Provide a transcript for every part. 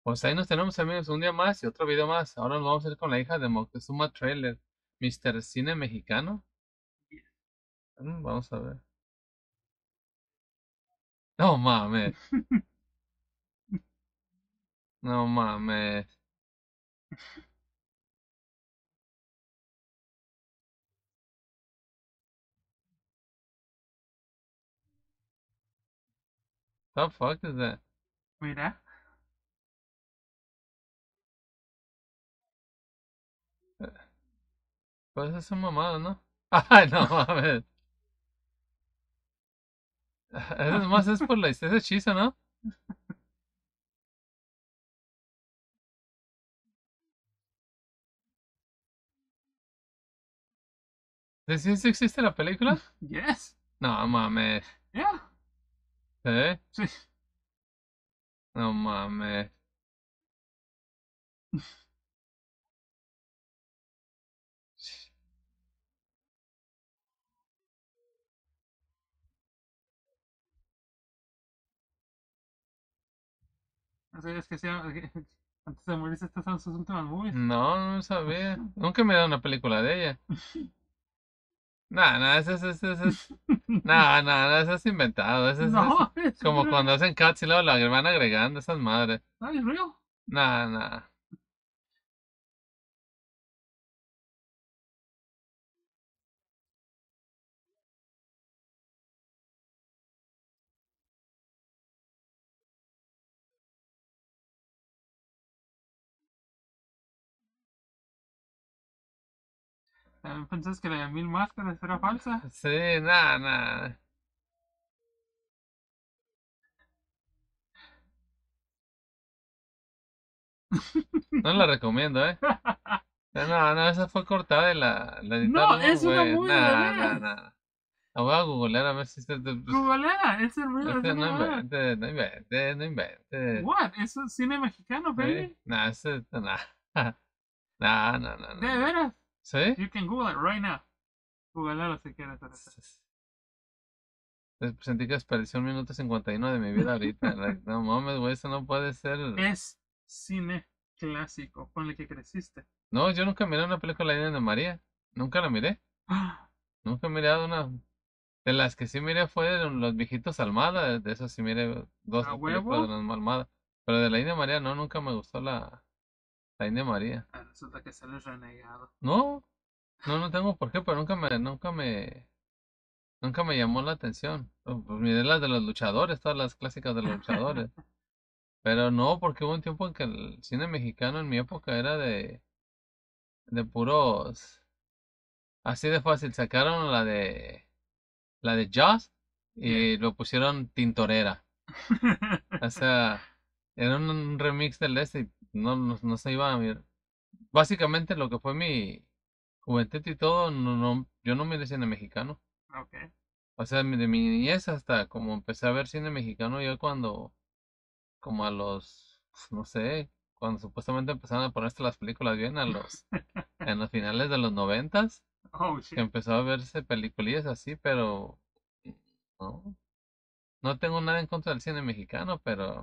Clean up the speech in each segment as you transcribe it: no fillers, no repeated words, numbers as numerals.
Pues ahí nos tenemos amigos un día más y otro video más. Ahora nos vamos a ir con la hija de Moctezuma Trailer, Mr. Cine Mexicano. Vamos a ver. No mames, no mames. The fuck is that? Mira, Pues es un mamado, ¿no? Ay, no mames. Eso más es por ese hechizo, ¿no? ¿Sí, sí existe la película? yes, No mames. yeah, ¿Eh? sí. No mames. O sea, es que sí, antes de morirse estas son sus últimas movies. No, no sabía. Nunca me da una película de ella. Nah, nah, nah, nah, nah, eso es inventado. No, Es it's como real. cuando hacen cuts y luego la van agregando esas madres. No, it's real. Nah, nah. También pensás que la de Mil Máscaras era falsa. Sí, nah, nah. No la recomiendo, ¿eh? No, no, esa fue cortada y la No, editaron muy es una güey. movie de Nah, nah, veras. nah. La voy a googlear a ver si pues, Googlea, es el real, es no una de veras. invente, no invente, no invente. What? Eso es cine mexicano, ¿Sí? baby. Nah, nah. Nah, no, no, no, De no. veras. ¿Sí? You can Google it right now. Googlealo si quieres ahorita. Sentí que desperdicié 1 minuto 51 de mi vida ahorita. Like, no mames, güey, eso no puede ser. Es cine clásico con el que creciste. No, yo nunca miré una película de India de María. Nunca la miré. Nunca he mirado una. De las que sí miré fue de los viejitos Almada. De esas sí miré dos A películas de huevo. los Almada. Pero de la India María no, nunca me gustó la India María. Resulta que sales renegado. No, no, no tengo por qué, pero nunca me llamó la atención. Pues miré las de los luchadores, todas las clásicas de los luchadores. Pero no, porque hubo un tiempo en que el cine mexicano en mi época era de puros, así de fácil. Sacaron la de Jaws Yeah. y lo pusieron Tintorera. O sea, era un remix del este y no se iba a mirar. Básicamente lo que fue mi juventud y todo, yo no miré cine mexicano. Ok. O sea, de mi niñez hasta como empecé a ver cine mexicano yo como a los, no sé, cuando supuestamente empezaron a ponerse las películas bien en los finales de los 90s, Oh que shit. empezó a verse peliculillas así, pero no, no tengo nada en contra del cine mexicano, pero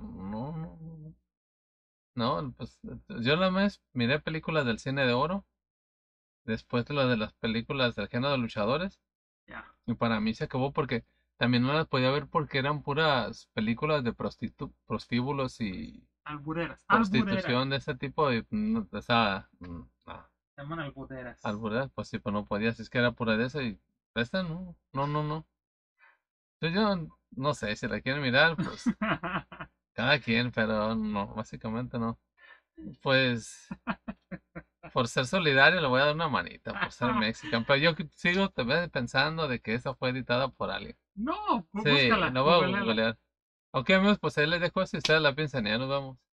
no, pues yo la vez miré películas del cine de oro, después de las películas del género de luchadores, Ya. y para mí se acabó porque también no las podía ver porque eran puras películas de prostíbulos y Albureras. Albureras. prostitución de ese tipo de, o sea, no, Se llaman albureras. albureras, pues sí, pues no podía, si es que era pura de eso y esta no, no, no, no. Entonces yo no sé, si la quieren mirar, pues cada quien, pero no, básicamente no. Pues por ser solidario le voy a dar una manita, por ser mexicano, pero yo sigo pensando de que esa fue editada por alguien. No, Sí, búscala, la voy a googleala. googlear. Ok amigos, pues ahí les dejo eso y ustedes la piensan y ya nos vemos.